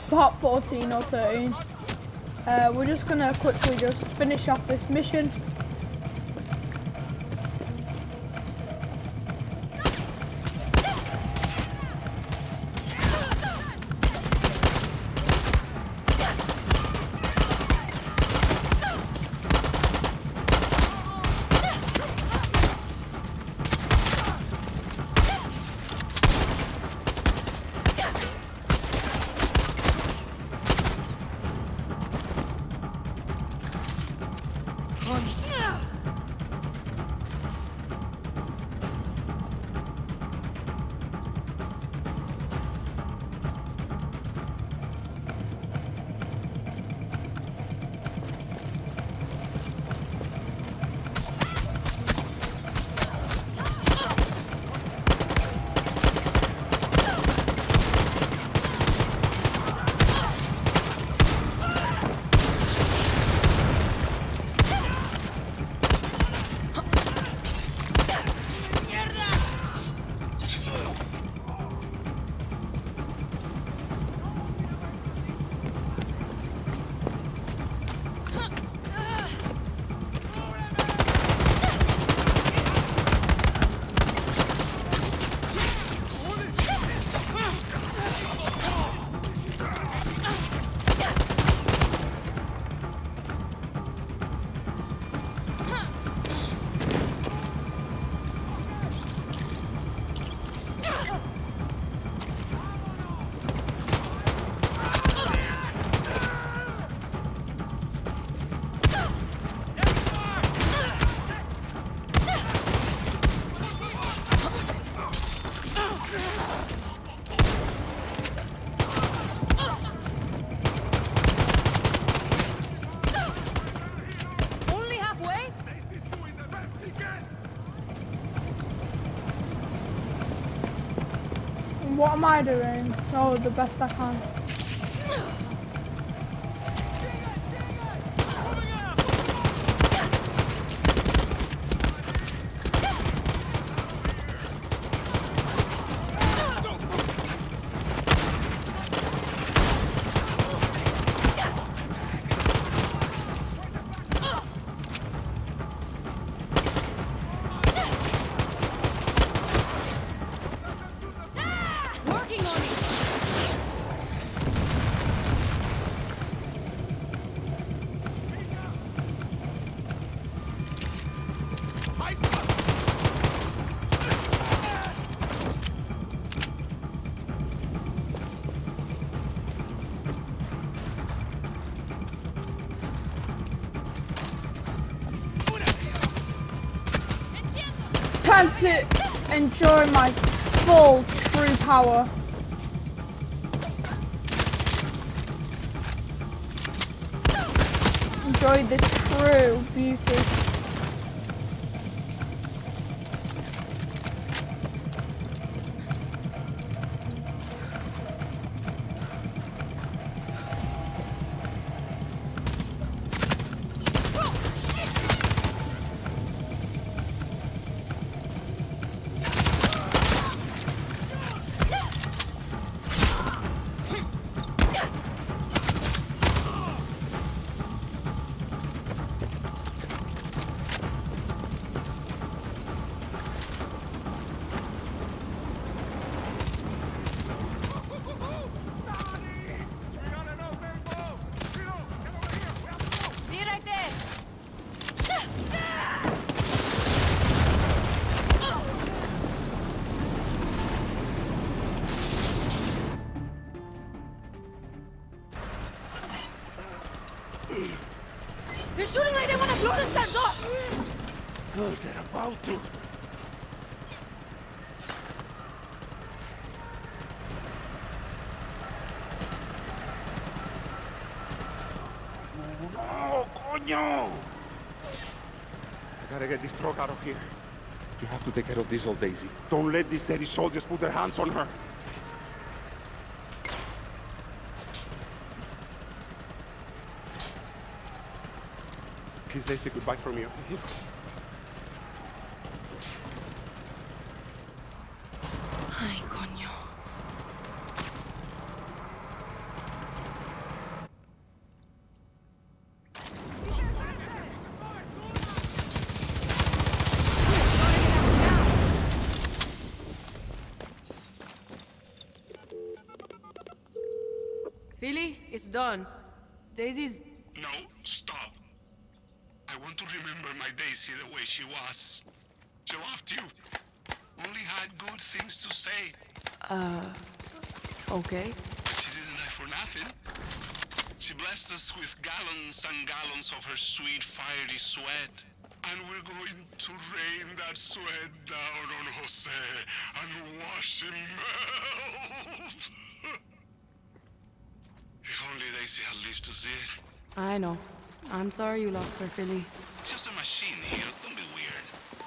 Part 14 or 13. We're just gonna quickly just finish off this mission. What am I doing? Oh, the best I can. Time to enjoy my full true power. Enjoy the true beauty. They're shooting like they want to blow themselves up! Good, they're about to. No, coño! I gotta get this truck out of here. You have to take care of this old Daisy. Don't let these dirty soldiers put their hands on her. Kiss Daisy goodbye from me, okay? Ay, coño. Philly, it's done. Daisy's... No, stop. I want to remember my Daisy the way she was. She loved you. Only had good things to say. Okay. She didn't die for nothing. She blessed us with gallons and gallons of her sweet, fiery sweat. And we're going to rain that sweat down on Jose and wash him melt. If only Daisy had lived to see it. I know. I'm sorry you lost her, Philly. Just a machine here, don't be weird.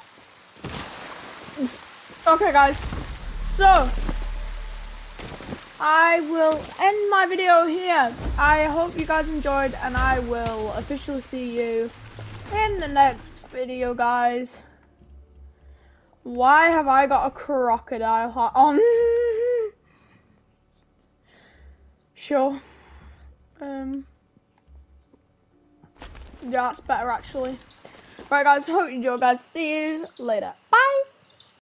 Okay, guys. So, I will end my video here. I hope you guys enjoyed, and I will officially see you in the next video, guys. Why have I got a crocodile hat on? Sure. Yeah, that's better actually. Right, guys, hope you enjoyed, guys. See you later.